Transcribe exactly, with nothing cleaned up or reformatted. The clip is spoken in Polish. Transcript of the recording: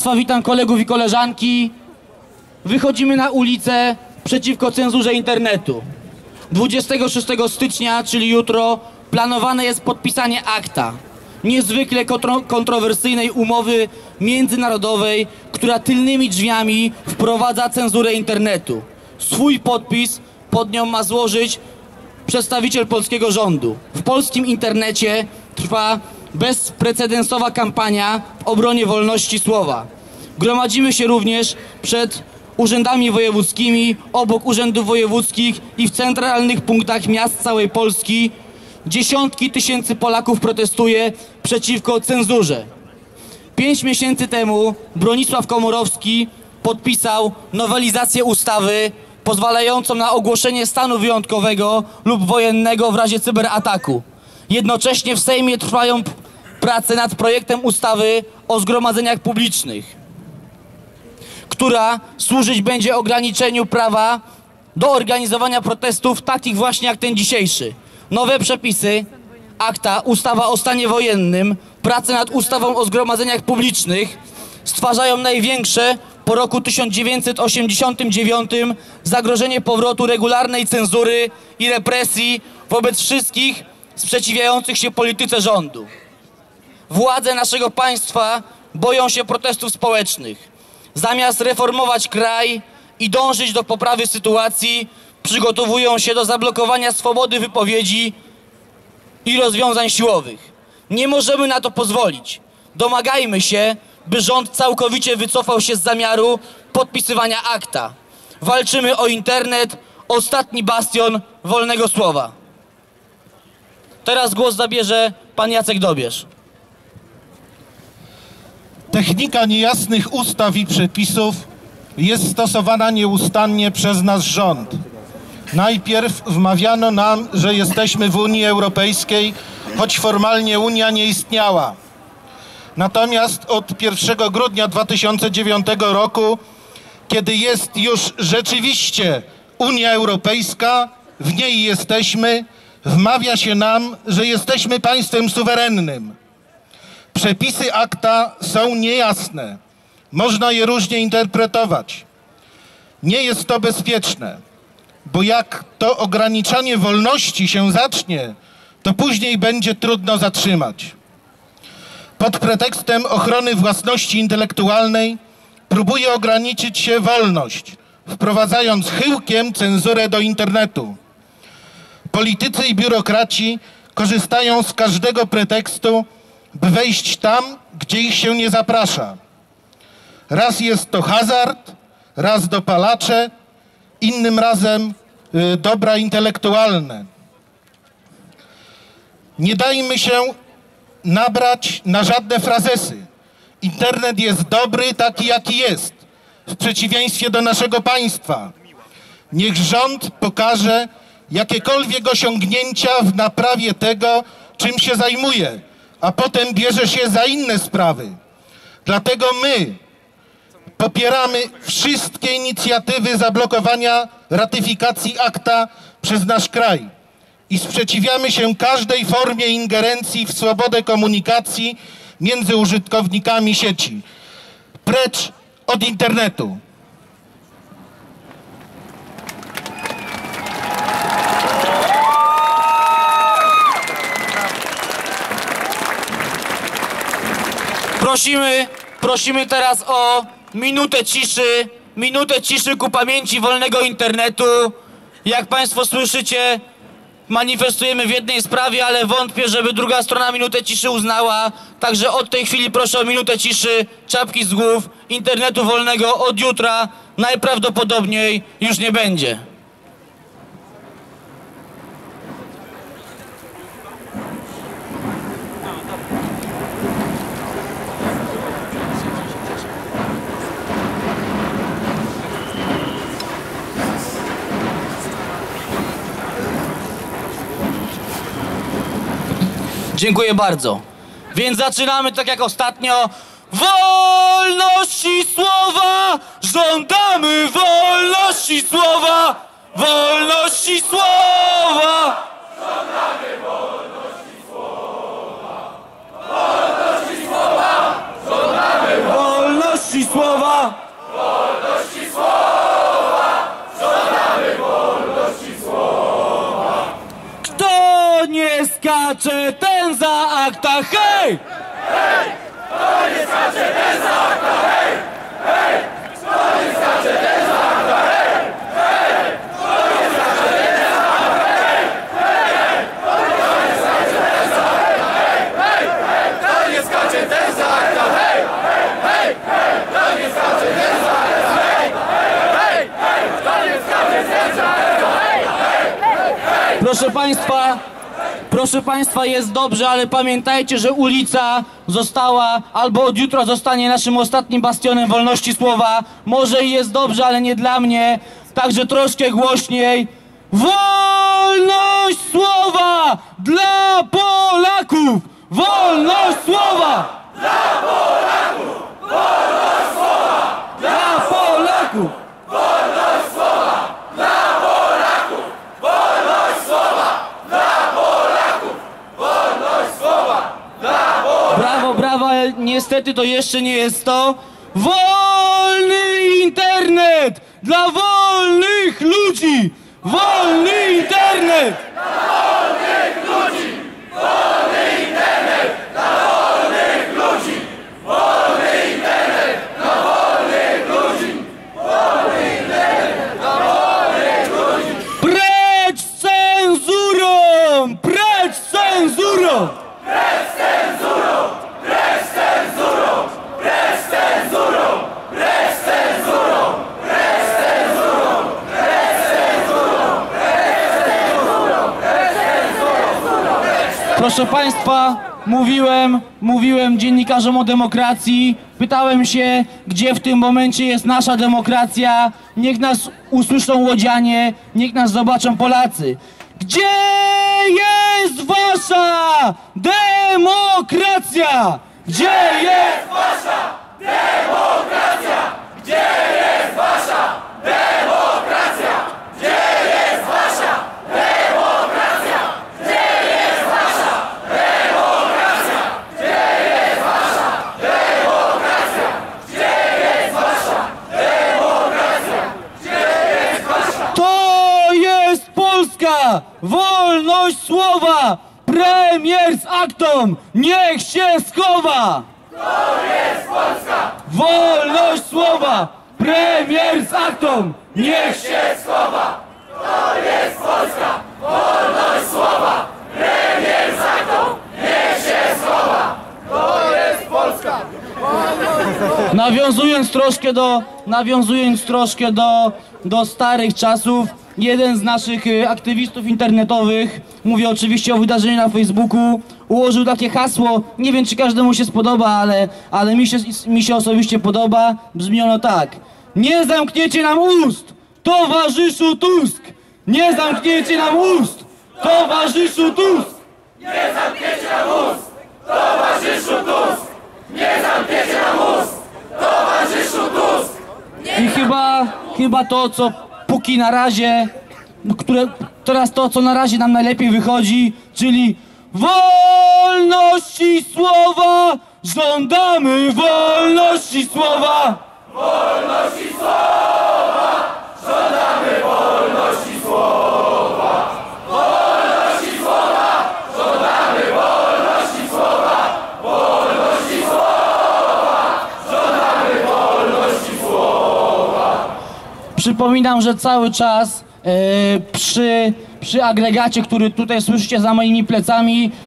Państwa, witam kolegów i koleżanki. Wychodzimy na ulicę przeciwko cenzurze internetu. dwudziestego szóstego stycznia, czyli jutro, planowane jest podpisanie akta, niezwykle kontro kontrowersyjnej umowy międzynarodowej, która tylnymi drzwiami wprowadza cenzurę internetu. Swój podpis pod nią ma złożyć przedstawiciel polskiego rządu. W polskim internecie trwa bezprecedensowa kampania w obronie wolności słowa. Gromadzimy się również przed urzędami wojewódzkimi, obok urzędów wojewódzkich i w centralnych punktach miast całej Polski. Dziesiątki tysięcy Polaków protestuje przeciwko cenzurze. Pięć miesięcy temu Bronisław Komorowski podpisał nowelizację ustawy pozwalającą na ogłoszenie stanu wyjątkowego lub wojennego w razie cyberataku. Jednocześnie w Sejmie trwają prace nad projektem ustawy o zgromadzeniach publicznych, która służyć będzie ograniczeniu prawa do organizowania protestów takich właśnie jak ten dzisiejszy. Nowe przepisy, akta, ustawa o stanie wojennym, prace nad ustawą o zgromadzeniach publicznych stwarzają największe po roku tysiąc dziewięćset osiemdziesiątym dziewiątym zagrożenie powrotu regularnej cenzury i represji wobec wszystkich sprzeciwiających się polityce rządu. Władze naszego państwa boją się protestów społecznych. Zamiast reformować kraj i dążyć do poprawy sytuacji, przygotowują się do zablokowania swobody wypowiedzi i rozwiązań siłowych. Nie możemy na to pozwolić. Domagajmy się, by rząd całkowicie wycofał się z zamiaru podpisywania akta. Walczymy o internet, ostatni bastion wolnego słowa. Teraz głos zabierze pan Jacek Dobierz. Technika niejasnych ustaw i przepisów jest stosowana nieustannie przez nasz rząd. Najpierw wmawiano nam, że jesteśmy w Unii Europejskiej, choć formalnie Unia nie istniała. Natomiast od pierwszego grudnia dwa tysiące dziewiątego roku, kiedy jest już rzeczywiście Unia Europejska, w niej jesteśmy, wmawia się nam, że jesteśmy państwem suwerennym. Przepisy akta są niejasne. Można je różnie interpretować. Nie jest to bezpieczne, bo jak to ograniczanie wolności się zacznie, to później będzie trudno zatrzymać. Pod pretekstem ochrony własności intelektualnej próbuje ograniczyć się wolność, wprowadzając chyłkiem cenzurę do internetu. Politycy i biurokraci korzystają z każdego pretekstu, by wejść tam, gdzie ich się nie zaprasza. Raz jest to hazard, raz dopalacze, innym razem y, dobra intelektualne. Nie dajmy się nabrać na żadne frazesy. Internet jest dobry taki, jaki jest, w przeciwieństwie do naszego państwa. Niech rząd pokaże jakiekolwiek osiągnięcia w naprawie tego, czym się zajmuje, a potem bierze się za inne sprawy. Dlatego my popieramy wszystkie inicjatywy zablokowania ratyfikacji akta przez nasz kraj i sprzeciwiamy się każdej formie ingerencji w swobodę komunikacji między użytkownikami sieci. Precz od internetu. Prosimy, prosimy teraz o minutę ciszy, minutę ciszy ku pamięci wolnego internetu. Jak państwo słyszycie, manifestujemy w jednej sprawie, ale wątpię, żeby druga strona minutę ciszy uznała. Także od tej chwili proszę o minutę ciszy, czapki z głów. Internetu wolnego od jutra najprawdopodobniej już nie będzie. Dziękuję bardzo. Więc zaczynamy tak jak ostatnio. Wolności słowa! Żądamy wolności słowa! Wolności słowa! Żądamy wolności słowa! Wolności słowa! Żądamy wolności słowa! Wolności słowa! Żądamy wolności słowa! Kto nie skacze, ten za akta, hej! Hej! Kto nie skacze, ten za akta, hej! Hej! Kto nie skacze, ten za akta, hej! Hej! Kto nie skacze, ten za akta, hej! Hej! Kto nie skacze, ten za akta, hej! Hej! Kto nie skacze, ten za akta, hej! Hej! Hej! Kto nie skacze, ten za akta, hej! Hej! Hej! Kto nie skacze, ten za akta, hej! Hej! Proszę Państwa, proszę Państwa, jest dobrze, ale pamiętajcie, że ulica została, albo od jutra zostanie naszym ostatnim bastionem wolności słowa. Może i jest dobrze, ale nie dla mnie, także troszkę głośniej. Wolność słowa dla Polaków! Wolność słowa! Dla Polaków! Wolność słowa! Dla Polaków! Wolność słowa! Dla Polaków! Wolność słowa! Dla Polaków! Wolność słowa! Dla Polaków! Brawo, brawo, ale niestety to jeszcze nie jest to. Wolny internet dla wolnych ludzi! Wolny internet! Wolnych ludzi! Wolny internet! Dla wolnych ludzi! Wolny internet! Dla wolnych ludzi! Wolny internet! Dla wolnych ludzi! Precz z cenzurą! Precz z cenzurą! Precz z cenzurą! Precz z cenzurą! Precz z cenzurą! Precz z cenzurą! Precz z cenzurą! Precz z cenzurą! Precz z cenzurą! Proszę Państwa, mówiłem, mówiłem dziennikarzom o demokracji, pytałem się, gdzie w tym momencie jest nasza demokracja. Niech nas usłyszą łodzianie, niech nas zobaczą Polacy. Gdzie jest wasza demokracja? Gdzie jest? Wasza demokracja! Gdzie jest wasza demokracja? Gdzie jest wasza demokracja? Gdzie jest wasza demokracja? Gdzie jest wasza demokracja? Gdzie jest wasza demokracja? Gdzie jest wasza? To jest Polska! Wolność słowa! Premier z aktą! Niech się schowa! To jest Polska! Wolność słowa! Premier z aktą! Niech się... się schowa! To jest Polska! Wolność słowa! Premier za to! Niech się schowa! To jest Polska! Nawiązując troszkę do, nawiązując troszkę do, do starych czasów, jeden z naszych y, aktywistów internetowych, mówię oczywiście o wydarzeniu na Facebooku, ułożył takie hasło, nie wiem czy każdemu się spodoba, ale, ale mi, się, mi się osobiście podoba, brzmi ono tak: nie zamkniecie nam ust, towarzyszu Tusk! Nie zamkniecie nam ust, towarzyszu Tusk! Nie zamkniecie nam ust! Towarzyszu Tusk! Nie zamkniecie nam ust! Towarzyszu Tusk! I chyba, chyba to, co póki na razie, które, teraz to, co na razie nam najlepiej wychodzi, czyli wolności słowa! Żądamy wolności słowa! Wolności słowa! Żądamy wolności słowa! Wolności słowa! Żądamy wolności słowa! Wolności słowa! Żądamy wolności słowa! Przypominam, że cały czas e, przy, przy agregacie, który tutaj słyszycie za moimi plecami,